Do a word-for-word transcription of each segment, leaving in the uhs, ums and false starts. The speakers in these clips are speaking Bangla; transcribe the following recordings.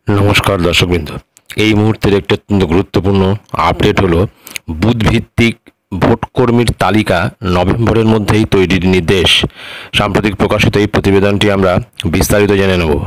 নমস্কার দর্শকবৃন্দ, এই মুহূর্তের একটি অত্যন্ত গুরুত্বপূর্ণ আপডেট হলো বুথ ভিত্তিক ভোটকর্মীর তালিকা নভেম্বরের মধ্যেই তৈরির নির্দেশ। সাম্প্রতিক প্রকাশিত এই প্রতিবেদনটি আমরা বিস্তারিত জেনে নেব।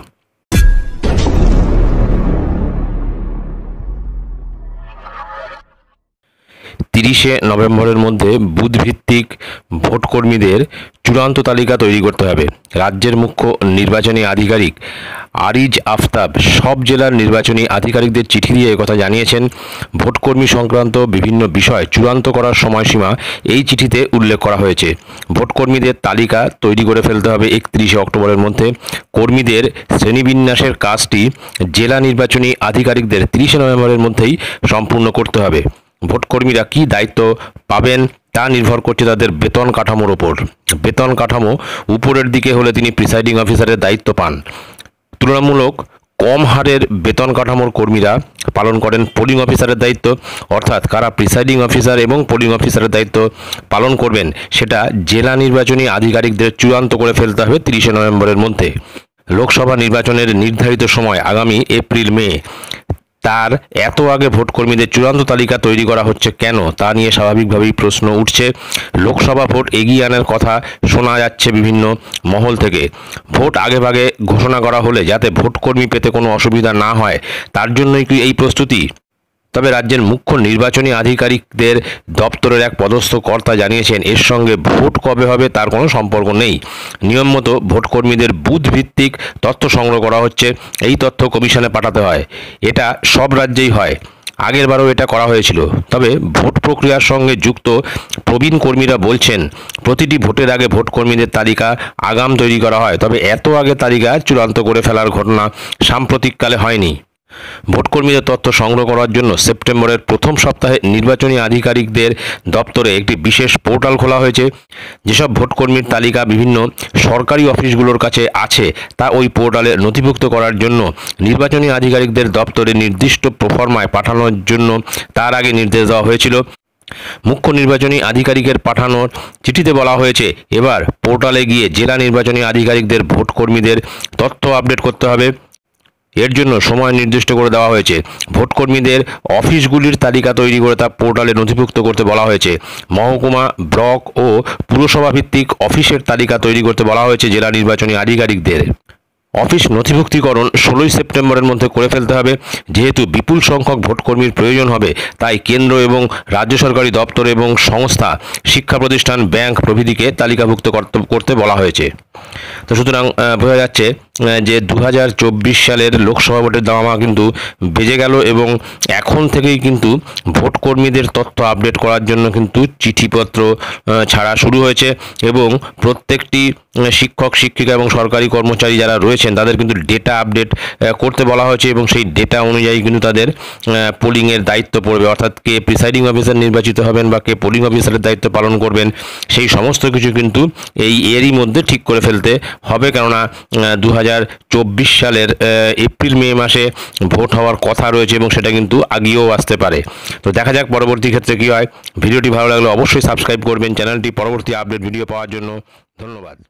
তিরিশে নভেম্বরের মধ্যে বুথ ভিত্তিক ভোটকর্মীদের চূড়ান্ত তালিকা তৈরি করতে হবে। রাজ্যের মুখ্য নির্বাচনী আধিকারিক আরিজ আফতাব সব জেলার নির্বাচনী আধিকারিকদের চিঠি দিয়ে একথা জানিয়েছেন। ভোটকর্মী সংক্রান্ত বিভিন্ন বিষয় চূড়ান্ত করার সময়সীমা এই চিঠিতে উল্লেখ করা হয়েছে। ভোটকর্মীদের তালিকা তৈরি করে ফেলতে হবে একত্রিশে অক্টোবরের মধ্যে। কর্মীদের শ্রেণীবিন্যাসের কাজটি জেলা নির্বাচনী আধিকারিকদের তিরিশে নভেম্বরের মধ্যেই সম্পূর্ণ করতে হবে। ভোটকর্মীরা কী দায়িত্ব পাবেন তা নির্ভর করছে তাদের বেতন কাঠামোর ওপর। বেতন কাঠামো উপরের দিকে হলে তিনি প্রিসাইডিং অফিসারের দায়িত্ব পান। তুলনামূলক কম হারের বেতন কাঠামোর কর্মীরা পালন করেন পোলিং অফিসারের দায়িত্ব। অর্থাৎ কারা প্রিসাইডিং অফিসার এবং পোলিং অফিসারের দায়িত্ব পালন করবেন সেটা জেলা নির্বাচনী আধিকারিকদের চূড়ান্ত করে ফেলতে হবে তিরিশে নভেম্বরের মধ্যে। লোকসভা নির্বাচনের নির্ধারিত সময় আগামী এপ্রিল মে। তার এত আগে ভোটকর্মীদের চূড়ান্ত তালিকা তৈরি করা হচ্ছে কেন তা নিয়ে স্বাভাবিকভাবেই প্রশ্ন উঠছে। লোকসভা ভোট এগিয়ে আনার কথা শোনা যাচ্ছে বিভিন্ন মহল থেকে। ভোট আগেভাগে ঘোষণা করা হলে যাতে ভোটকর্মী পেতে কোনো অসুবিধা না হয় তার জন্যই কি এই প্রস্তুতি? তবে রাজ্যের মুখ্য নির্বাচনী আধিকারিকদের দপ্তরের এক পদস্থ কর্তা জানিয়েছেন এর সঙ্গে ভোট কবে হবে তার কোনো সম্পর্ক নেই। নিয়ম মতো ভোটকর্মীদের বুথ ভিত্তিক তথ্য সংগ্রহ করা হচ্ছে। এই তথ্য কমিশনে পাঠাতে হয়। এটা সব রাজ্যেই হয়, আগেরবারও এটা করা হয়েছিল। তবে ভোট প্রক্রিয়ার সঙ্গে যুক্ত প্রবীণ কর্মীরা বলছেন প্রতিটি ভোটের আগে ভোটকর্মীদের তালিকা আগাম তৈরি করা হয়, তবে এত আগে তালিকা চূড়ান্ত করে ফেলার ঘটনা সাম্প্রতিককালে হয়নি। ভোটকর্মীদের তথ্য সংগ্রহ করার জন্য সেপ্টেম্বরের প্রথম সপ্তাহে নির্বাচনী আধিকারিকদের দপ্তরে একটি বিশেষ পোর্টাল খোলা হয়েছে। যেসব ভোটকর্মীর তালিকা বিভিন্ন সরকারি অফিসগুলোর কাছে আছে তা ওই পোর্টালে নথিভুক্ত করার জন্য নির্বাচনী আধিকারিকদের দপ্তরে নির্দিষ্ট প্রফরমায় পাঠানোর জন্য তার আগে নির্দেশ দেওয়া হয়েছিল। মুখ্য নির্বাচনী আধিকারিকের পাঠানোর চিঠিতে বলা হয়েছে এবার পোর্টালে গিয়ে জেলা নির্বাচনী আধিকারিকদের ভোটকর্মীদের তথ্য আপডেট করতে হবে। এর জন্য সময় নির্দিষ্ট করে দেওয়া হয়েছে। ভোটকর্মীদের অফিসগুলির তালিকা তৈরি করে তা পোর্টালে নথিভুক্ত করতে বলা হয়েছে। মহকুমা, ব্লক ও পুরসভা ভিত্তিক অফিসের তালিকা তৈরি করতে বলা হয়েছে জেলা নির্বাচনী আধিকারিকদের। অফিস নথিভুক্তিকরণ ষোলোই সেপ্টেম্বরের মধ্যে করে ফেলতে হবে। যেহেতু বিপুল সংখ্যক ভোটকর্মীর প্রয়োজন হবে তাই কেন্দ্র এবং রাজ্য সরকারি দপ্তর এবং সংস্থা, শিক্ষা প্রতিষ্ঠান, ব্যাংক প্রভৃতিকে তালিকাভুক্ত করতে বলা হয়েছে। তো সুতরাং বোঝা যাচ্ছে যে দু হাজার চব্বিশ সালের লোকসভা ভোটের দামামা কিন্তু বেজে গেল এবং এখন থেকেই কিন্তু ভোটকর্মীদের তথ্য আপডেট করার জন্য কিন্তু চিঠিপত্র ছাড়া শুরু হয়েছে এবং প্রত্যেকটি শিক্ষক, শিক্ষিকা এবং সরকারি কর্মচারী যারা রয়েছেন তাদের কিন্তু ডেটা আপডেট করতে বলা হয়েছে এবং সেই ডেটা অনুযায়ী কিন্তু তাদের পোলিংয়ের দায়িত্ব পড়বে। অর্থাৎ কে প্রিসাইডিং অফিসার নির্বাচিত হবেন বা কে পোলিং অফিসারের দায়িত্ব পালন করবেন সেই সমস্ত কিছু কিন্তু এই এরই মধ্যে ঠিক করে ফেলতে হবে। কেননা দু হাজার চব্বিশ সালের এপ্রিল মে মাসে ভোট হওয়ার কথা রয়েছে এবং সেটা কিন্তু আগেও আসতে পারে। তো দেখা যাক পরবর্তী ক্ষেত্রে কী হয়। ভিডিওটি ভালো লাগলে অবশ্যই সাবস্ক্রাইব করবেন চ্যানেলটি পরবর্তী আপডেট ভিডিও পাওয়ার জন্য। ধন্যবাদ।